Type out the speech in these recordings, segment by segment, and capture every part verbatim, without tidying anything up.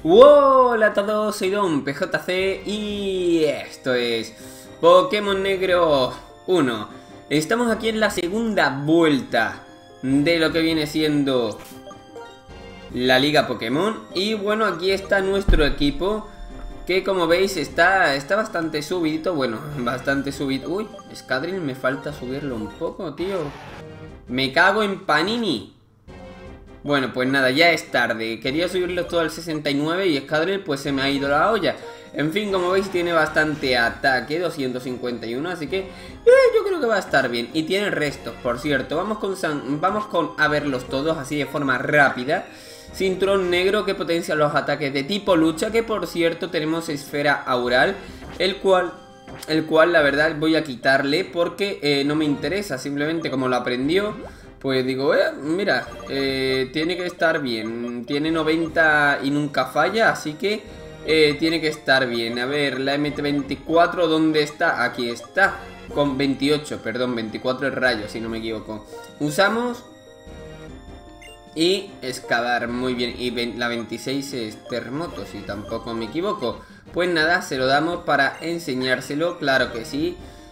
Hola a todos, soy Don P J C y esto es Pokémon Negro uno. Estamos aquí en la segunda vuelta de lo que viene siendo la Liga Pokémon. Y bueno, aquí está nuestro equipo, que como veis está, está bastante subidito. Bueno, bastante subido. Uy, Scadril, me falta subirlo un poco, tío. Me cago en Panini. Bueno, pues nada, ya es tarde. Quería subirlo todo al sesenta y nueve y Scadril pues se me ha ido la olla. En fin, como veis tiene bastante ataque, doscientos cincuenta y uno, así que eh, yo creo que va a estar bien. Y tiene restos, por cierto. Vamos con, San, vamos con a verlos todos así de forma rápida. Cinturón negro que potencia los ataques de tipo lucha, que por cierto tenemos esfera aural, el cual... El cual la verdad voy a quitarle porque eh, no me interesa. Simplemente como lo aprendió, pues digo, eh, mira, eh, tiene que estar bien. Tiene noventa y nunca falla, así que eh, tiene que estar bien. A ver, la M T veinticuatro, ¿dónde está? Aquí está, con veintiocho, perdón, veinticuatro es rayo, si no me equivoco. Usamos y excavar, muy bien. Y la veintiséis es terremoto, si tampoco me equivoco. Pues nada, se lo damos para enseñárselo, claro que sí.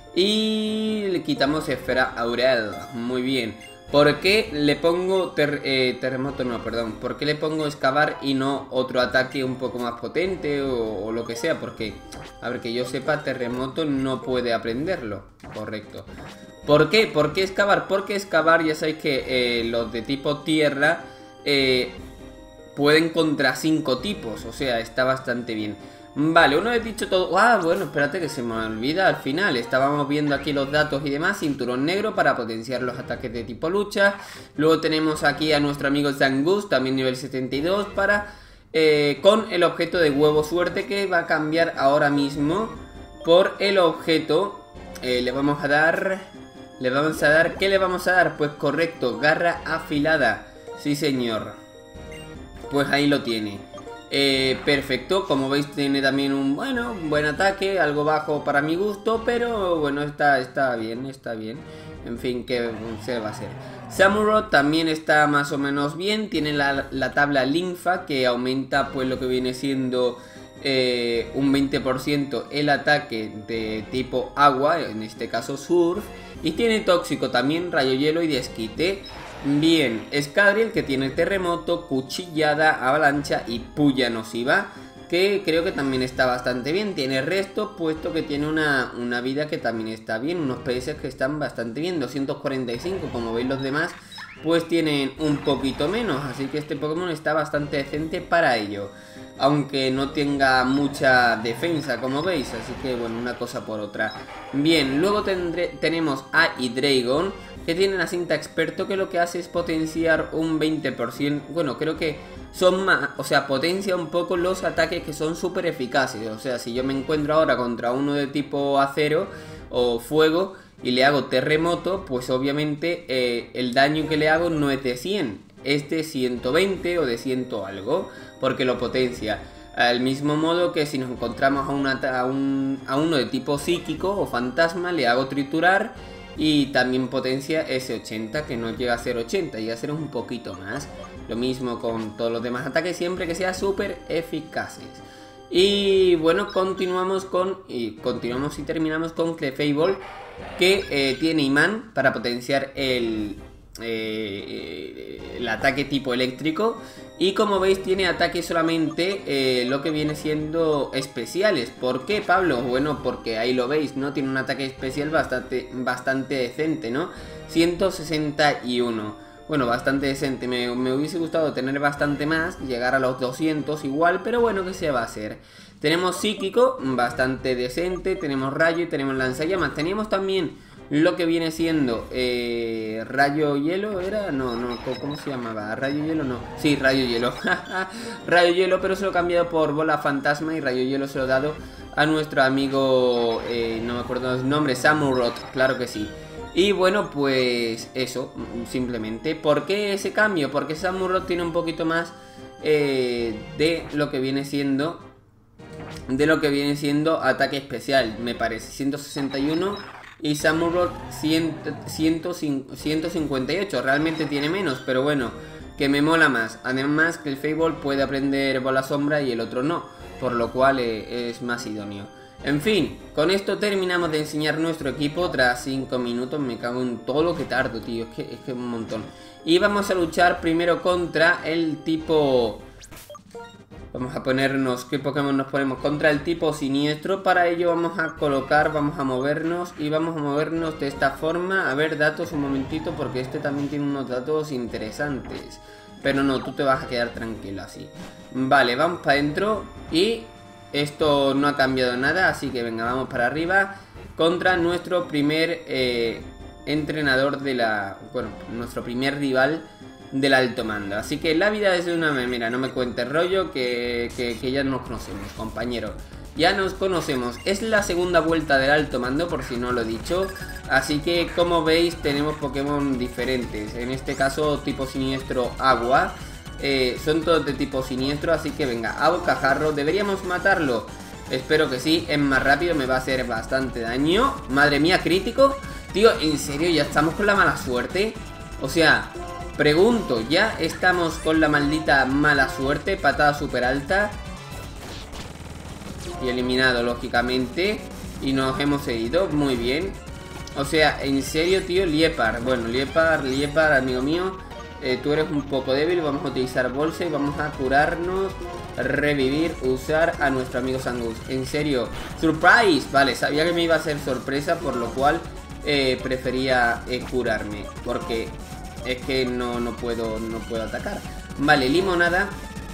Y le quitamos esfera aural, muy bien. ¿Por qué le pongo ter eh, terremoto? No, perdón. ¿Por qué le pongo excavar y no otro ataque un poco más potente o, o lo que sea? Porque, a ver, que yo sepa, terremoto no puede aprenderlo. Correcto. ¿Por qué? ¿Por qué excavar? Porque excavar, ya sabéis que eh, los de tipo tierra eh, pueden contra cinco tipos. O sea, está bastante bien. Vale, una vez dicho todo... Ah, bueno, espérate que se me olvida al final. Estábamos viendo aquí los datos y demás. Cinturón negro para potenciar los ataques de tipo lucha. Luego tenemos aquí a nuestro amigo Zangoose, también nivel setenta y dos, para... Eh, con el objeto de huevo suerte, que va a cambiar ahora mismo por el objeto. Eh, le vamos a dar... Le vamos a dar... ¿Qué le vamos a dar? Pues correcto, garra afilada. Sí, señor. Pues ahí lo tiene. Eh, perfecto, como veis tiene también un bueno, un buen ataque, algo bajo para mi gusto, pero bueno, está, está bien, está bien. En fin, ¿qué se va a hacer? Samurott también está más o menos bien, tiene la, la tabla linfa que aumenta pues lo que viene siendo eh, un veinte por ciento el ataque de tipo agua, en este caso surf, y tiene tóxico también, rayo hielo y desquite. Bien, Scadril que tiene terremoto, cuchillada, avalancha y puya nociva, que creo que también está bastante bien. Tiene resto, puesto que tiene una, una vida que también está bien, unos P S que están bastante bien, doscientos cuarenta y cinco, como veis los demás pues tienen un poquito menos, así que este Pokémon está bastante decente para ello. Aunque no tenga mucha defensa, como veis, así que bueno, una cosa por otra. Bien, luego tendré, tenemos a Hydreigon, que tiene la cinta experto, que lo que hace es potenciar un veinte por ciento. Bueno, creo que son más, o sea, potencia un poco los ataques que son súper eficaces. O sea, si yo me encuentro ahora contra uno de tipo acero o fuego y le hago terremoto, pues obviamente eh, el daño que le hago no es de cien, es de ciento veinte o de cien algo, porque lo potencia. Al mismo modo que si nos encontramos a, una, a, un, a uno de tipo psíquico o fantasma, le hago triturar y también potencia ese ochenta, que no llega a ser ochenta, llega a ser un poquito más. Lo mismo con todos los demás ataques, siempre que sean súper eficaces. Y bueno, continuamos con y continuamos y terminamos con Clefable, que eh, tiene imán para potenciar el, eh, el ataque tipo eléctrico. Y como veis tiene ataque solamente eh, lo que viene siendo especiales. ¿Por qué, Pablo? Bueno, porque ahí lo veis, ¿no? Tiene un ataque especial bastante, bastante decente, ¿no? ciento sesenta y uno. Bueno, bastante decente. Me, me hubiese gustado tener bastante más, llegar a los doscientos igual, pero bueno, ¿qué se va a hacer? Tenemos psíquico, bastante decente. Tenemos rayo y tenemos lanzallamas. Teníamos también lo que viene siendo eh, rayo hielo, ¿era? No, no, ¿cómo se llamaba? ¿Rayo hielo? No. Sí, rayo hielo. Rayo hielo, pero se lo he cambiado por bola fantasma y rayo hielo se lo he dado a nuestro amigo, eh, no me acuerdo el nombre, Samurott, claro que sí. Y bueno, pues eso, simplemente. ¿Por qué ese cambio? Porque Samurott tiene un poquito más eh, de lo que viene siendo de lo que viene siendo ataque especial, me parece, ciento sesenta y uno, y Samurott ciento cincuenta y ocho, realmente tiene menos, pero bueno, que me mola más. Además que el Fable puede aprender bola sombra y el otro no, por lo cual eh, es más idóneo. En fin, con esto terminamos de enseñar nuestro equipo. Tras cinco minutos, me cago en todo lo que tardo, tío. Es que es que un montón. Y vamos a luchar primero contra el tipo... Vamos a ponernos, ¿qué Pokémon nos ponemos? Contra el tipo siniestro. Para ello vamos a colocar, vamos a movernos. Y vamos a movernos de esta forma. A ver, datos un momentito, porque este también tiene unos datos interesantes. Pero no, tú te vas a quedar tranquilo así. Vale, vamos para adentro. Y esto no ha cambiado nada, así que venga, vamos para arriba. Contra nuestro primer eh, entrenador de la... Bueno, nuestro primer rival del alto mando. Así que la vida es de una memera, no me cuentes rollo, que, que, que ya nos conocemos, compañero. Ya nos conocemos. Es la segunda vuelta del alto mando, por si no lo he dicho. Así que, como veis, tenemos Pokémon diferentes. En este caso, tipo siniestro agua. Eh, son todos de tipo siniestro, así que venga, a bocajarro. ¿Deberíamos matarlo? Espero que sí, es más rápido, me va a hacer bastante daño. Madre mía, crítico. Tío, ¿en serio ya estamos con la mala suerte? O sea... Pregunto, ¿ya estamos con la maldita mala suerte? Patada súper alta. Y eliminado, lógicamente. Y nos hemos ido, muy bien. O sea, en serio, tío, Liepar. Bueno, Liepar, Liepar, amigo mío, eh, tú eres un poco débil. Vamos a utilizar bolsa y vamos a curarnos. Revivir, usar a nuestro amigo Zangoose. En serio, surprise. Vale, sabía que me iba a ser sorpresa, por lo cual eh, prefería eh, curarme. Porque... es que no, no puedo no puedo atacar. Vale, limonada.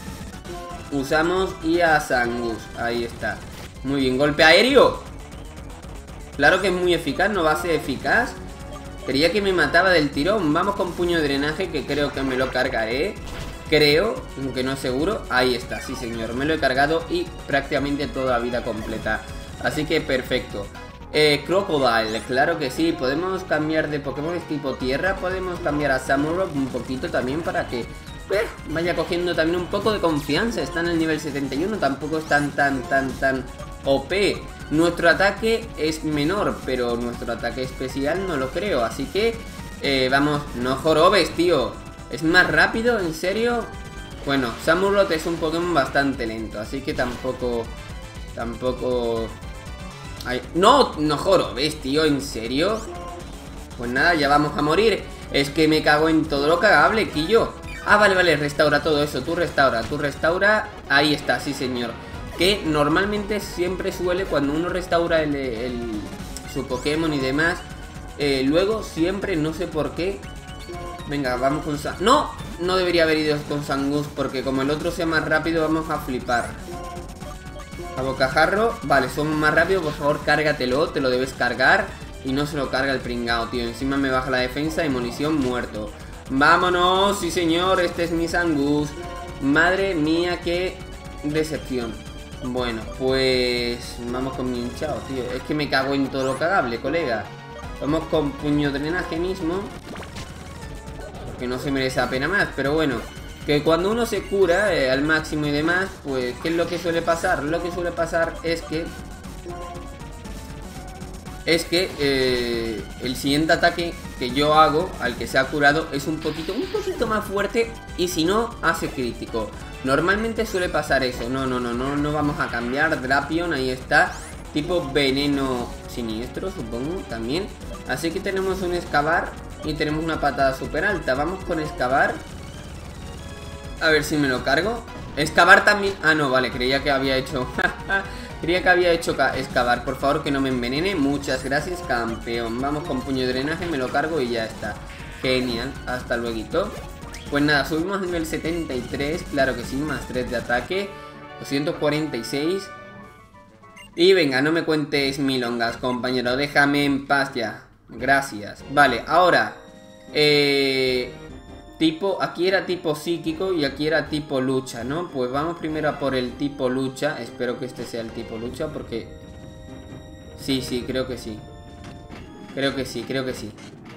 Usamos y a Zangoose. Ahí está. Muy bien, golpe aéreo. Claro que es muy eficaz, no va a ser eficaz. Creía que me mataba del tirón. Vamos con puño de drenaje, que creo que me lo cargaré. Creo, aunque no es seguro. Ahí está, sí señor, me lo he cargado. Y prácticamente toda la vida completa. Así que perfecto. Eh, Crocodile, claro que sí. Podemos cambiar de Pokémon tipo tierra. Podemos cambiar a Samurott un poquito también, para que eh, vaya cogiendo también un poco de confianza. Está en el nivel setenta y uno. Tampoco es tan, tan, tan, tan O P. Nuestro ataque es menor, pero nuestro ataque especial no lo creo. Así que eh, vamos, no jorobes, tío. Es más rápido, en serio. Bueno, Samurott es un Pokémon bastante lento, así que tampoco Tampoco Ay, no, no jorobes, tío, ¿en serio? Pues nada, ya vamos a morir. Es que me cago en todo lo cagable, Quillo. Ah, vale, vale, restaura todo eso. Tú restaura, tú restaura. Ahí está, sí señor. Que normalmente siempre suele, cuando uno restaura el, el, su Pokémon y demás, eh, luego siempre, no sé por qué. Venga, vamos con Zangoose. No, no debería haber ido con Zangoose, porque como el otro sea más rápido vamos a flipar. A bocajarro, vale, somos más rápidos, por favor cárgatelo, te lo debes cargar. Y no se lo carga el pringao, tío. Encima me baja la defensa y munición, muerto. Vámonos, sí señor, este es mi Zangoose. Madre mía, qué decepción. Bueno, pues vamos con mi hinchado, tío. Es que me cago en todo lo cagable, colega. Vamos con puño de drenaje mismo, porque no se merece la pena más, pero bueno. Que cuando uno se cura eh, al máximo y demás, pues ¿qué es lo que suele pasar? Lo que suele pasar es que Es que eh, el siguiente ataque que yo hago al que se ha curado es un poquito, un poquito más fuerte. Y si no, hace crítico. Normalmente suele pasar eso. No, no, no, no, no vamos a cambiar. Drapion, ahí está. Tipo veneno siniestro, supongo, también. Así que tenemos un excavar y tenemos una patada súper alta. Vamos con excavar. A ver si me lo cargo. Excavar también... Ah, no, vale, creía que había hecho... creía que había hecho excavar. Por favor, que no me envenene. Muchas gracias, campeón. Vamos con puño de drenaje, me lo cargo y ya está. Genial, hasta luego. Pues nada, subimos a nivel setenta y tres. Claro que sí, más tres de ataque. doscientos cuarenta y seis. Y venga, no me cuentes milongas, compañero. Déjame en paz ya. Gracias. Vale, ahora Eh... Tipo, aquí era tipo psíquico y aquí era tipo lucha, ¿no? Pues vamos primero a por el tipo lucha. Espero que este sea el tipo lucha porque... Sí, sí, creo que sí. Creo que sí, creo que sí.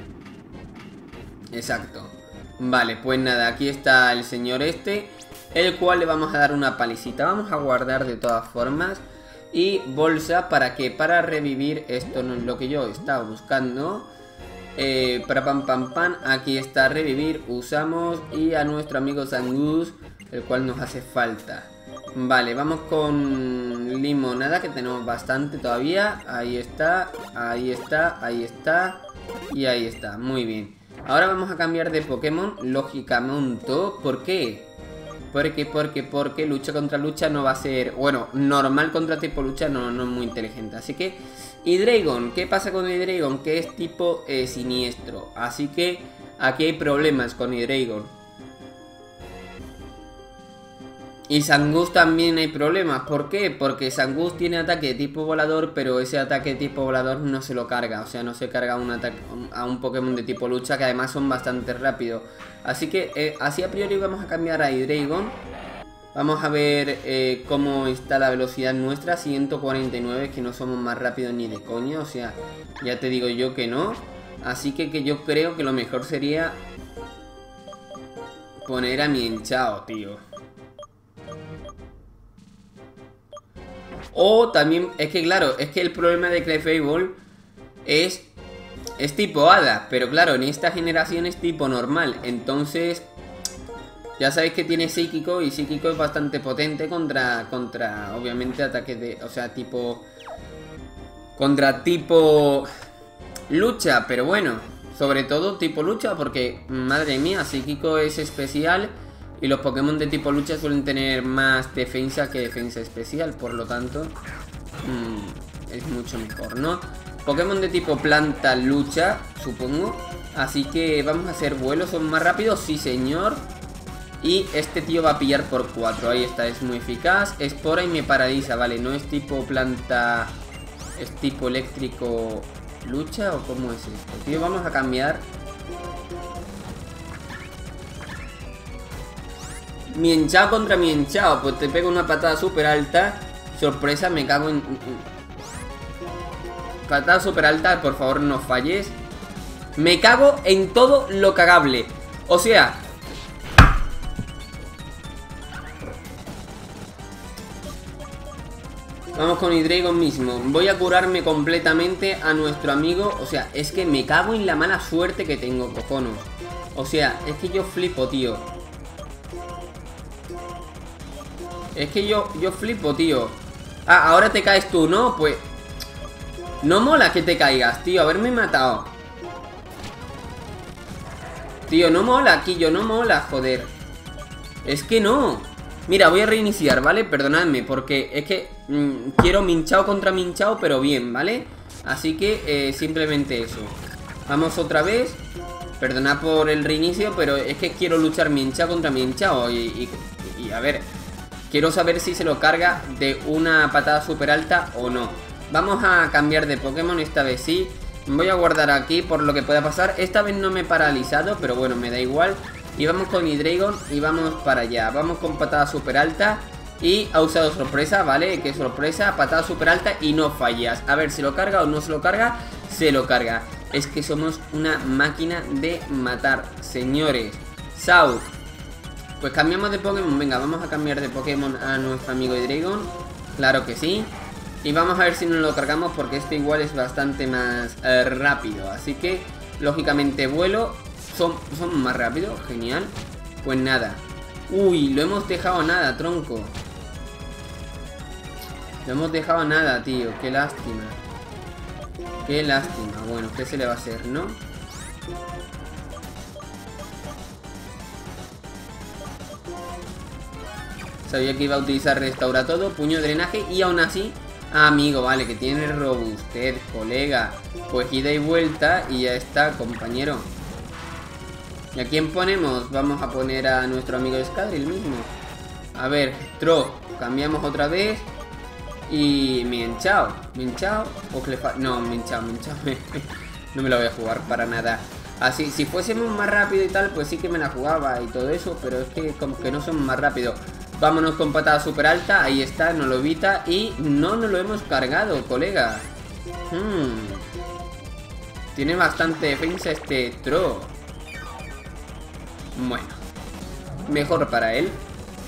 Exacto. Vale, pues nada, aquí está el señor este, el cual le vamos a dar una palicita. Vamos a guardar de todas formas. Y bolsa, ¿para qué? Para revivir. Esto no es lo que yo estaba buscando. Eh, para pam pam pam, aquí está revivir, usamos. Y a nuestro amigo Zangoose, el cual nos hace falta. Vale, vamos con limonada, que tenemos bastante todavía. Ahí está, ahí está, ahí está. Y ahí está, muy bien. Ahora vamos a cambiar de Pokémon, lógicamente. ¿Por qué? Porque, porque, porque lucha contra lucha no va a ser... Bueno, normal contra tipo lucha no, no es muy inteligente. Así que... Hydreigon, ¿qué pasa con Hydreigon? Que es tipo eh, siniestro. Así que aquí hay problemas con Hydreigon. Y Zangoose también hay problemas. ¿Por qué? Porque Zangoose tiene ataque de tipo volador, pero ese ataque de tipo volador no se lo carga. O sea, no se carga un ataque a un Pokémon de tipo lucha, que además son bastante rápidos. Así que, eh, así a priori vamos a cambiar a Hydreigon. Vamos a ver eh, cómo está la velocidad nuestra. ciento cuarenta y nueve, que no somos más rápidos ni de coña. O sea, ya te digo yo que no. Así que, que yo creo que lo mejor sería poner a Mienshao, tío. O también, es que claro, es que el problema de Clefable es, es tipo hada. Pero claro, en esta generación es tipo normal. Entonces, ya sabéis que tiene psíquico. Y psíquico es bastante potente contra, contra obviamente, ataques de, o sea, tipo... Contra tipo... lucha, pero bueno, sobre todo tipo lucha. Porque, madre mía, psíquico es especial. Y los Pokémon de tipo lucha suelen tener más defensa que defensa especial. Por lo tanto, mmm, es mucho mejor, ¿no? Pokémon de tipo planta lucha, supongo. Así que vamos a hacer vuelo. ¿Son más rápidos? Sí, señor. Y este tío va a pillar por cuatro. Ahí está, es muy eficaz. Espora y me paraliza, vale. No es tipo planta... Es tipo eléctrico lucha, ¿o cómo es esto? Tío, vamos a cambiar. Mienshao contra Mienshao. Pues te pego una patada súper alta. Sorpresa, me cago en... Patada súper alta, por favor no falles. Me cago en todo lo cagable. O sea... Vamos con Hydreigon mismo. Voy a curarme completamente a nuestro amigo. O sea, es que me cago en la mala suerte que tengo, cojones. O sea, es que yo flipo, tío. Es que yo, yo flipo, tío. Ah, ahora te caes tú, ¿no? Pues... No mola que te caigas, tío. Haberme matado. Tío, no mola, Quillo, no mola, joder. Es que no. Mira, voy a reiniciar, ¿vale? Perdonadme, porque es que mmm, quiero Mienshao contra Mienshao, pero bien, ¿vale? Así que eh, simplemente eso. Vamos otra vez. Perdonad por el reinicio, pero es que quiero luchar Mienshao contra Mienshao. Y, y, y a ver, quiero saber si se lo carga de una patada súper alta o no. Vamos a cambiar de Pokémon, esta vez sí. Voy a guardar aquí por lo que pueda pasar. Esta vez no me he paralizado, pero bueno, me da igual. Y vamos con Hydreigon y vamos para allá. Vamos con patada súper alta. Y ha usado sorpresa, ¿vale? ¿Qué sorpresa? Patada súper alta y no fallas. A ver, ¿se lo carga o no se lo carga? Se lo carga. Es que somos una máquina de matar, señores. South. Pues cambiamos de Pokémon. Venga, vamos a cambiar de Pokémon a nuestro amigo Hydreigon. Claro que sí. Y vamos a ver si nos lo cargamos, porque este igual es bastante más eh, rápido. Así que, lógicamente, vuelo. Son, son más rápidos, genial. Pues nada. Uy, lo hemos dejado nada, tronco. Lo hemos dejado nada, tío. Qué lástima. Qué lástima. Bueno, ¿qué se le va a hacer, no? Sabía que iba a utilizar restaura todo, puño de drenaje y aún así... Ah, amigo, vale, que tiene robustez, colega. Pues ida y vuelta y ya está, compañero. ¿Y a quién ponemos? Vamos a poner a nuestro amigo Scadrill mismo. A ver, Tro, cambiamos otra vez. Y Mienshao. Mienshao o Clefa... No, Mienshao, Mienshao. No me la voy a jugar para nada. Así, si fuésemos más rápido y tal, pues sí que me la jugaba y todo eso. Pero es que como que no somos más rápidos. Vámonos con patada súper alta. Ahí está, nos lo evita. Y no nos lo hemos cargado, colega. hmm. Tiene bastante defensa este Tro. Bueno, mejor para él.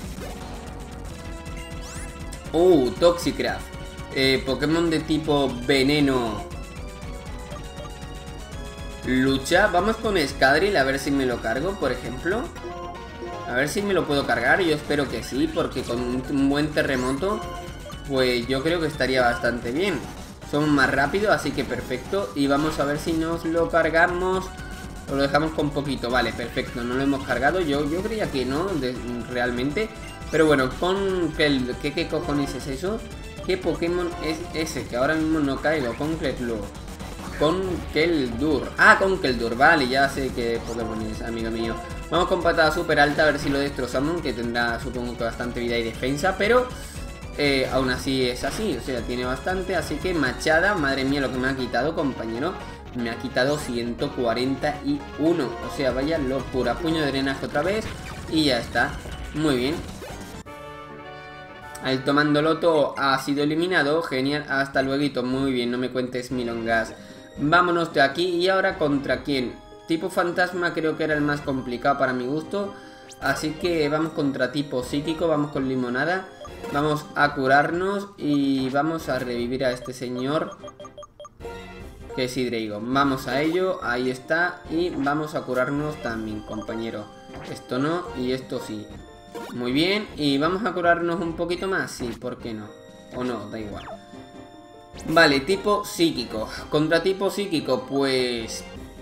Uh, Toxicraft, eh, Pokémon de tipo veneno. lucha. Vamos con Scadril a ver si me lo cargo, por ejemplo. A ver si me lo puedo cargar, yo espero que sí, porque con un buen terremoto, pues yo creo que estaría bastante bien. Somos más rápidos, así que perfecto. Y vamos a ver si nos lo cargamos o lo dejamos con poquito. Vale, perfecto, no lo hemos cargado. Yo, yo creía que no, de, realmente. Pero bueno, con... ¿qué, qué, ¿Qué cojones es eso? ¿Qué Pokémon es ese? Que ahora mismo no caigo. Con Cleflor. Con Keldurr. Ah, con Keldurr. Vale, ya sé qué Pokémon es, amigo mío. Vamos con patada súper alta a ver si lo destrozamos. Que tendrá, supongo que bastante vida y defensa. Pero eh, aún así es así. O sea, tiene bastante. Así que machada. Madre mía lo que me ha quitado, compañero. Me ha quitado ciento cuarenta y uno. O sea, vaya locura. Puño de drenaje otra vez. Y ya está. Muy bien. El Tomandoloto ha sido eliminado. Genial, hasta luego. Muy bien, no me cuentes milongas. Vámonos de aquí. Y ahora, ¿contra quién? Tipo fantasma creo que era el más complicado para mi gusto. Así que vamos contra tipo psíquico. Vamos con limonada. Vamos a curarnos. Y vamos a revivir a este señor, que es Hydreigon. Vamos a ello, ahí está. Y vamos a curarnos también, compañero. Esto no, y esto sí. Muy bien, y vamos a curarnos un poquito más. Sí, ¿por qué no? O no, da igual. Vale, tipo psíquico. Contra tipo psíquico, pues...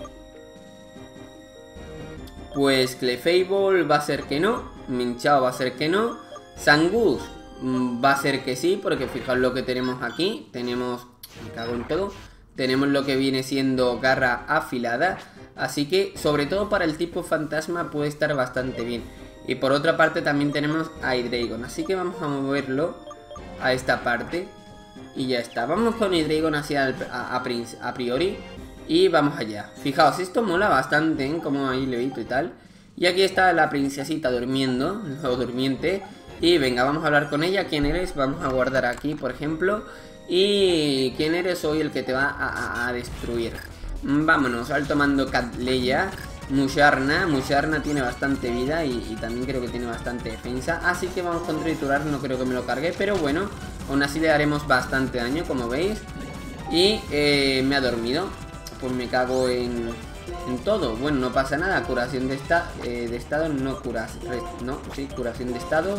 Pues Clefable va a ser que no. Minchao va a ser que no. Zangoose va a ser que sí, porque fijaos lo que tenemos aquí. Tenemos... Me cago en todo. Tenemos lo que viene siendo garra afilada. Así que, sobre todo para el tipo fantasma, puede estar bastante bien. Y por otra parte también tenemos a Hydreigon. Así que vamos a moverlo a esta parte. Y ya está. Vamos con Hydreigon hacia el, a, a, a priori. Y vamos allá. Fijaos, esto mola bastante, ¿eh? Como ahí le visto y tal. Y aquí está la princesita durmiendo. O durmiente. Y venga, vamos a hablar con ella. ¿Quién eres? Vamos a guardar aquí, por ejemplo. Y ¿quién eres? Soy el que te va a, a, a destruir. Vámonos, alto mando Catleya. Musharna, Musharna tiene bastante vida y, y también creo que tiene bastante defensa. Así que vamos con triturar, no creo que me lo cargue, pero bueno, aún así le daremos bastante daño, como veis. Y eh, me ha dormido. Pues me cago en, en todo. Bueno, no pasa nada, curación de, esta, eh, de estado, no curas, no, sí, curación de estado.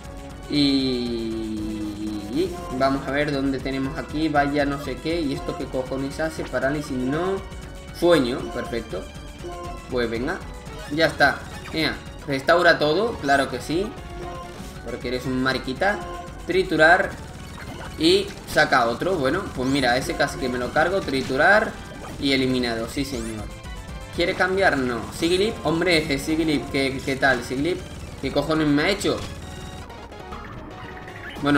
Y vamos a ver dónde tenemos aquí. Vaya no sé qué. ¿Y esto qué cojones hace? Parálisis no. Sueño, perfecto. Pues venga, ya está. Mira, restaura todo, claro que sí, porque eres un mariquita. Triturar. Y saca otro. Bueno, pues mira, ese casi que me lo cargo. Triturar y eliminado, sí señor. ¿Quiere cambiar? No. Sigilyph, hombre, Sigilyph, ¿qué, qué tal? Sigilyph, ¿qué cojones me ha hecho? Bueno,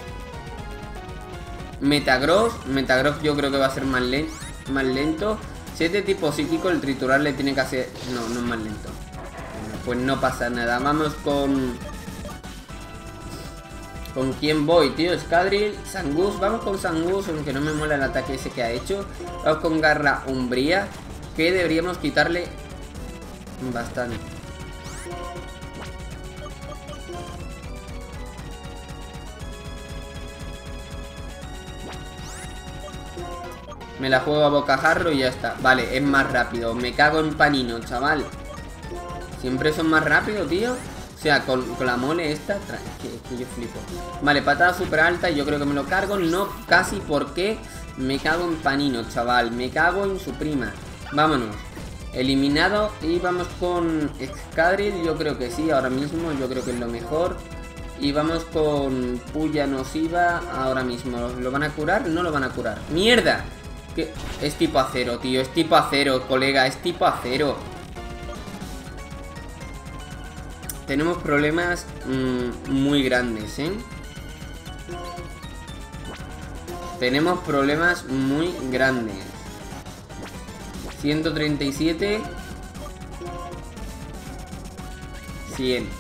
Metagross. Metagross yo creo que va a ser más, len más lento. Si es de tipo psíquico, el triturar le tiene que hacer... No, no es más lento. Bueno, pues no pasa nada. Vamos con... ¿Con quién voy, tío? Scadril, Zangoose. Vamos con Zangoose, aunque no me mola el ataque ese que ha hecho. Vamos con Garra Umbría, que deberíamos quitarle bastante. Me la juego a bocajarro y ya está. Vale, es más rápido. Me cago en panino, chaval. Siempre son más rápidos, tío. O sea, con, con la mole esta que, que yo flipo. Vale, patada súper alta. Yo creo que me lo cargo. No, casi, porque me cago en panino, chaval. Me cago en su prima. Vámonos. Eliminado. Y vamos con Scadril. Yo creo que sí, ahora mismo. Yo creo que es lo mejor. Y vamos con Puya Nociva. Ahora mismo. ¿Lo van a curar? No lo van a curar. ¡Mierda! Que es tipo acero, tío. Es tipo acero, colega. Es tipo acero. Tenemos problemas mmm, muy grandes, ¿eh? Tenemos problemas muy grandes. ciento treinta y siete. cien.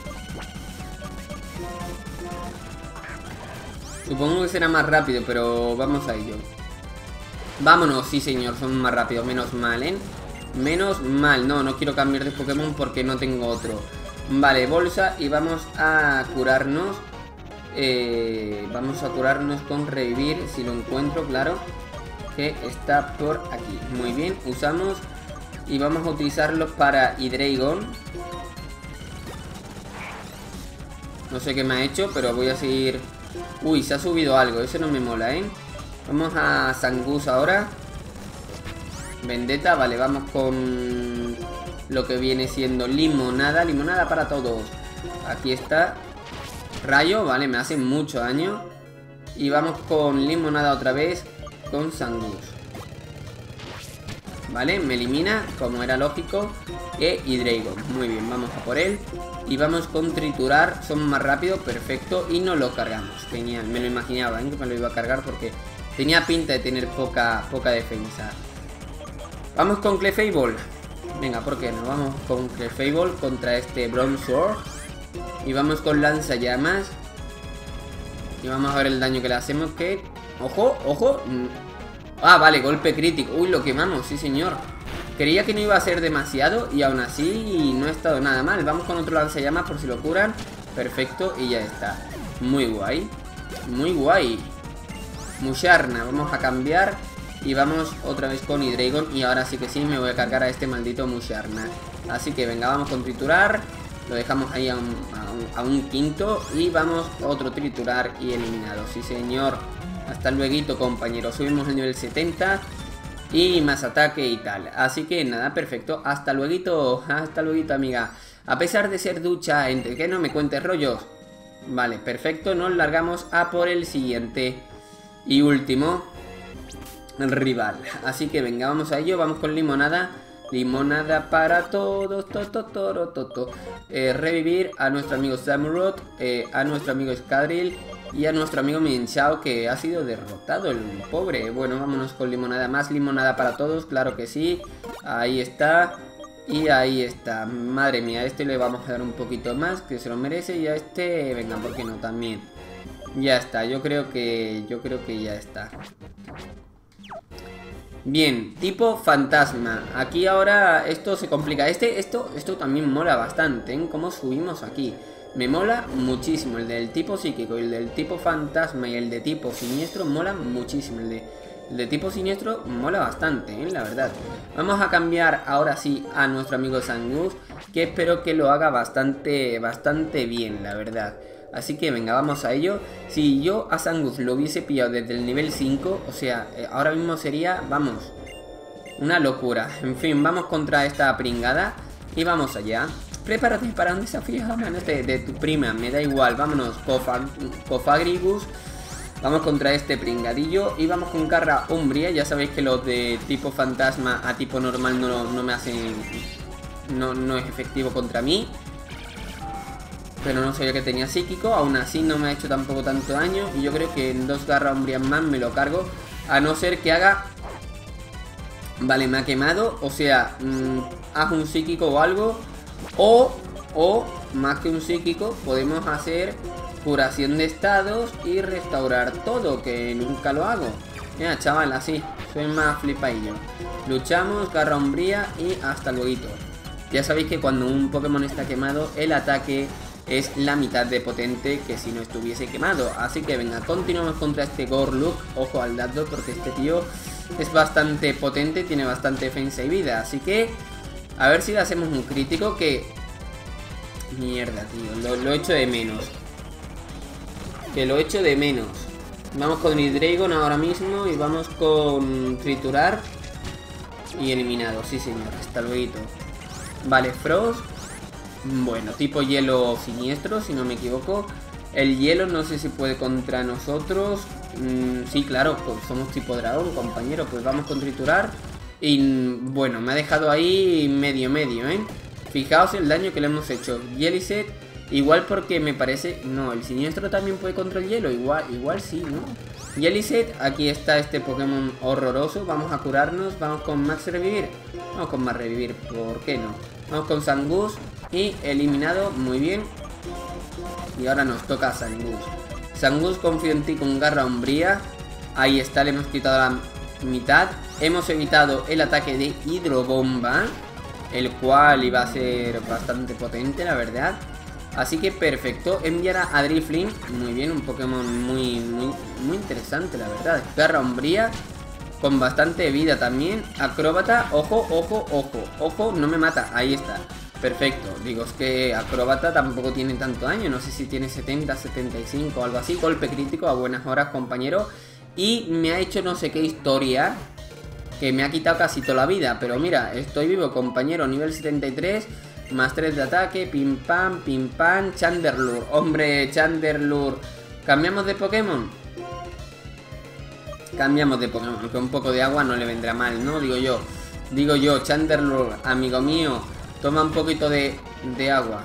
Supongo que será más rápido, pero vamos a ello. Vámonos, sí señor, son más rápidos. Menos mal, ¿eh? Menos mal. No, no quiero cambiar de Pokémon porque no tengo otro. Vale, bolsa y vamos a curarnos. eh, Vamos a curarnos con revivir, si lo encuentro, claro. Que está por aquí. Muy bien, usamos Y vamos a utilizarlos para Hydreigon. No sé qué me ha hecho, pero voy a seguir... Uy, se ha subido algo, eso no me mola, ¿eh? Vamos a Zangoose ahora. Vendetta, vale, vamos con lo que viene siendo limonada. Limonada para todos. Aquí está. Rayo, vale, me hace mucho daño. Y vamos con limonada otra vez con Zangoose. Vale, me elimina, como era lógico. E Hydreigon, muy bien, vamos a por él. Y vamos con triturar, somos más rápidos, perfecto. Y no lo cargamos, genial, me lo imaginaba, ¿eh? Que me lo iba a cargar porque tenía pinta de tener poca, poca defensa. Vamos con Clefable. Venga, ¿por qué no? Vamos con Clefable contra este Bronzor. Y vamos con lanzallamas. Y vamos a ver el daño que le hacemos, que... ¡Ojo! ¡Ojo! Ah, vale, golpe crítico. Uy, lo quemamos, sí señor. Creía que no iba a ser demasiado y aún así no ha estado nada mal. Vamos con otro lanzallamas por si lo curan. Perfecto, y ya está. Muy guay. Muy guay. Musharna, vamos a cambiar. Y vamos otra vez con Hydreigon. Y ahora sí que sí, me voy a cargar a este maldito Musharna. Así que venga, vamos con triturar. Lo dejamos ahí a un, a un, a un quinto. Y vamos otro triturar y eliminado. Sí señor. Hasta luego, compañeros. Subimos el nivel setenta. Y más ataque y tal. Así que nada, perfecto. Hasta luego. Hasta luego, amiga. A pesar de ser ducha, entre que no me cuentes rollos. Vale, perfecto. Nos largamos a por el siguiente y último rival. Así que venga, vamos a ello. Vamos con limonada. Limonada para todos. To, to, to, to, to. Eh, revivir a nuestro amigo Samurott. Eh, a nuestro amigo Scadrill. Y a nuestro amigo Minchao, que ha sido derrotado, el pobre. Bueno, vámonos con limonada. Más limonada para todos, claro que sí. Ahí está. Y ahí está. Madre mía, a este le vamos a dar un poquito más, que se lo merece. Y a este, venga, ¿por qué no? También. Ya está, yo creo que... Yo creo que ya está. Bien, tipo fantasma. Aquí ahora esto se complica. Este, esto, esto también mola bastante, ¿eh? Cómo subimos aquí. Me mola muchísimo, el del tipo psíquico, el del tipo fantasma y el de tipo siniestro mola muchísimo. El de, el de tipo siniestro mola bastante, ¿eh? La verdad. Vamos a cambiar ahora sí a nuestro amigo Zangoose, que espero que lo haga bastante, bastante bien, la verdad. Así que venga, vamos a ello. Si yo a Zangoose lo hubiese pillado desde el nivel cinco, o sea, ahora mismo sería, vamos, una locura. En fin, vamos contra esta pringada y vamos allá. Prepárate para un desafío de, de tu prima, me da igual, vámonos, Cofagrigus. Vamos contra este pringadillo y vamos con Garra Umbria. Ya sabéis que los de tipo fantasma a tipo normal no, no me hacen, no, no es efectivo contra mí. Pero no sabía que tenía psíquico, aún así no me ha hecho tampoco tanto daño. Y yo creo que en dos Garra Umbrias más me lo cargo, a no ser que haga... Vale, me ha quemado, o sea, mmm, haz un psíquico o algo. O, o, más que un psíquico, podemos hacer curación de estados y restaurar todo, que nunca lo hago. Mira, chaval, así, soy más flipadillo. Luchamos, Garra Umbría y hasta luego. Ya sabéis que cuando un Pokémon está quemado, el ataque es la mitad de potente que si no estuviese quemado. Así que venga, continuamos contra este Gorluk. Ojo al dato, porque este tío es bastante potente, tiene bastante defensa y vida. Así que... a ver si le hacemos un crítico que... Mierda, tío. Lo, lo echo de menos. Que lo echo de menos. Vamos con Hydreigon ahora mismo. Y vamos con triturar. Y eliminado. Sí, señor. Hasta luego. Vale, Frost. Bueno, tipo hielo siniestro, si no me equivoco. El hielo no sé si puede contra nosotros. Mm, sí, claro. Pues somos tipo dragón, compañero. Pues vamos con triturar. Y bueno, me ha dejado ahí medio medio, ¿eh? Fijaos el daño que le hemos hecho. Jellicet, igual porque me parece... No, el siniestro también puede contra el hielo. Igual, igual sí, ¿no? Jellicet, aquí está este Pokémon horroroso. Vamos a curarnos, vamos con Max Revivir. Vamos con Max Revivir, ¿por qué no? Vamos con Zangoose y eliminado, muy bien. Y ahora nos toca Zangoose. Zangoose, confío en ti con Garra Umbría. Ahí está, le hemos quitado la mitad. Hemos evitado el ataque de Hidrobomba, el cual iba a ser bastante potente, la verdad. Así que perfecto. Enviará a Drifloon. Muy bien, un Pokémon muy, muy, muy interesante, la verdad. Garra Umbría. con bastante vida también. Acróbata, ojo, ojo, ojo, ojo, no me mata, ahí está. Perfecto, digo, es que acróbata tampoco tiene tanto daño, no sé si tiene setenta, setenta y cinco o algo así. Golpe crítico a buenas horas, compañero. Y me ha hecho no sé qué historia que me ha quitado casi toda la vida. Pero mira, estoy vivo, compañero, nivel setenta y tres, más tres de ataque, pim pam, pim pam, Chandelure. Hombre, Chandelure. ¿Cambiamos de Pokémon? Cambiamos de Pokémon, aunque un poco de agua no le vendrá mal, ¿no? Digo yo, digo yo, Chandelure, amigo mío, toma un poquito de, de agua.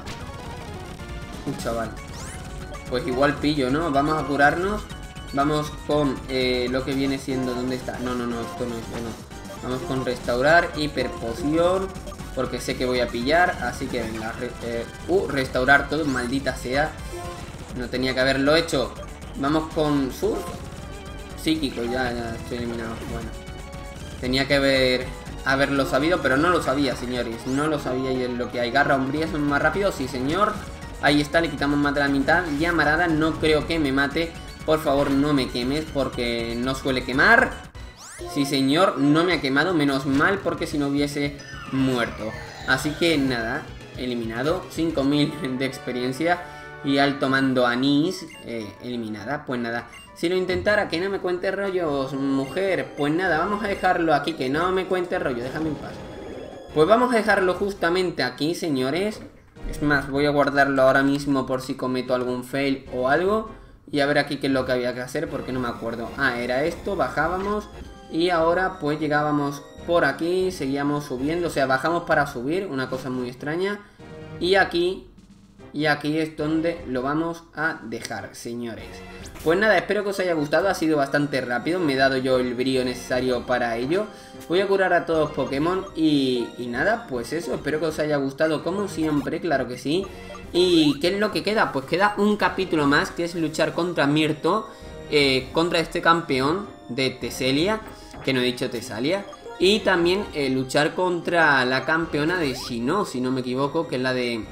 Un chaval. Pues igual pillo, ¿no? Vamos a curarnos. Vamos con eh, lo que viene siendo... ¿Dónde está? No, no, no, esto no es bueno. Vamos con restaurar, hiperpoción, porque sé que voy a pillar. Así que venga, re, eh, uh, restaurar todo, maldita sea. No tenía que haberlo hecho. Vamos con surf. Psíquico, ya, ya estoy eliminado. Bueno, tenía que haber, haberlo sabido, pero no lo sabía, señores. No lo sabía, y es lo que hay. Garra umbría, son más rápidos, sí señor. Ahí está, le quitamos más de la mitad. Llamarada, no creo que me mate. Por favor, no me quemes, porque no suele quemar. Sí señor, no me ha quemado, menos mal, porque si no hubiese muerto. Así que nada, eliminado. Cinco mil de experiencia. Y alto mando anís, eh, eliminada. Pues nada, si lo intentara, que no me cuente rollos, mujer. Pues nada, vamos a dejarlo aquí, que no me cuente rollo, déjame en paz. Pues vamos a dejarlo justamente aquí, señores. Es más, voy a guardarlo ahora mismo por si cometo algún fail o algo. Y a ver aquí qué es lo que había que hacer, porque no me acuerdo. Ah, era esto, bajábamos. Y ahora pues llegábamos por aquí, seguíamos subiendo. O sea, bajamos para subir, una cosa muy extraña. Y aquí... Y aquí es donde lo vamos a dejar, señores. Pues nada, espero que os haya gustado. Ha sido bastante rápido, me he dado yo el brío necesario para ello. Voy a curar a todos Pokémon y, y nada, pues eso. Espero que os haya gustado como siempre, claro que sí. ¿Y qué es lo que queda? Pues queda un capítulo más, que es luchar contra Mirto, eh, contra este campeón de Teselia, que no he dicho Tesalia. Y también eh, luchar contra la campeona de Sinnoh, si no me equivoco, que es la de...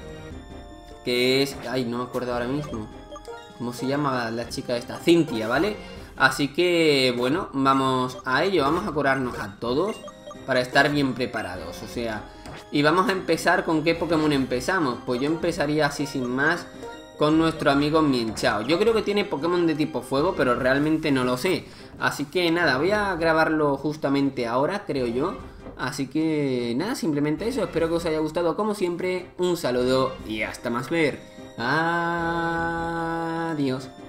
Que es... Ay, no me acuerdo ahora mismo ¿cómo se llama la chica esta? Cynthia, ¿vale? Así que, bueno, vamos a ello. Vamos a curarnos a todos para estar bien preparados. O sea... Y vamos a empezar, ¿con qué Pokémon empezamos? Pues yo empezaría así sin más con nuestro amigo Mienshao. Yo creo que tiene Pokémon de tipo fuego, pero realmente no lo sé. Así que nada, voy a grabarlo justamente ahora, creo yo. Así que nada, simplemente eso. Espero que os haya gustado como siempre. Un saludo y hasta más ver. Adiós.